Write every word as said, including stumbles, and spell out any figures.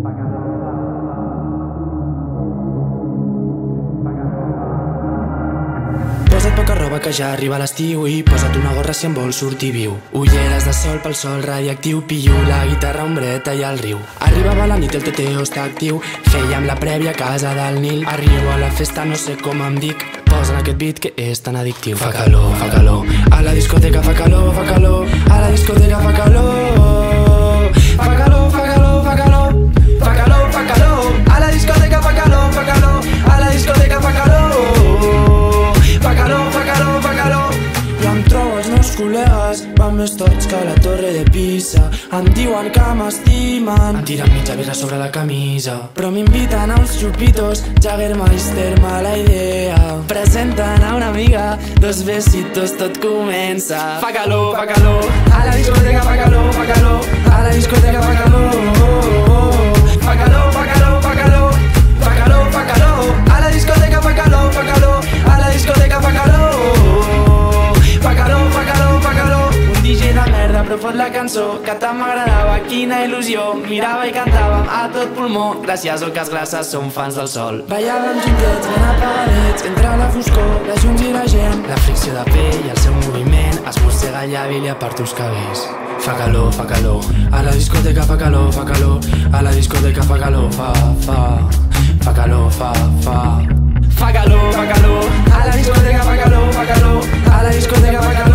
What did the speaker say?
Posa't poca roba que ja arriba l'estiu i posa't una gorra si en vols sortir viu. Ulleres de sol pel sol radiactiu, pillo la guitarra, ombreta i el riu. Arribava la nit, el teteo està actiu, fèiem la prèvia a casa del Nil. Arribo a la festa, no sé com em dic, posen aquest beat que és tan addictiu. Fa calor, fa calor, a la discoteca fa calor, fa calor, a la discoteca fa calor. Fa calor, fa calor, fa calor, fa calor, fa calor, a la discoteca fa calor, fa calor, a la discoteca fa calor. Fa calor, fa calor, fa calor. Jo em trobo els meus col·legues, van més tots que la torre de Pisa. Em diuen que m'estimen, em tiren mitja birra sobre la camisa, però m'inviten a uns xupitos, Jagermeister, mala idea. Presenten a una amiga, dos besitos, tot comença. Fa calor, fa calor, a la discoteca fa calor, fa calor, a la discoteca fa calor. Fa calor, fa calor, fa calor, fa calor, fa calor, a la discoteca fa calor, fa calor, a la discoteca fa calor. Fa calor, fa calor, fa calor. Un D J de merda però fot la cançó que tant m'agradava, quina il·lusió. Mirava i cantàvem a tot pulmó, gràcies al cas grasses som fans del sol. Ballàvem juntets ben apagadets, entre la foscor, les llums i la gent. La fricció de pell i el seu moviment es mossega el llavi i li aparta els cabells. Fa calor, fa calor, a la discoteca fa calor, fa calor, a la discoteca fa calor, fa, fa, fa calor, fa, fa. Fa calor, fa calor, a la discoteca fa calor, fa calor, a la discoteca fa calor.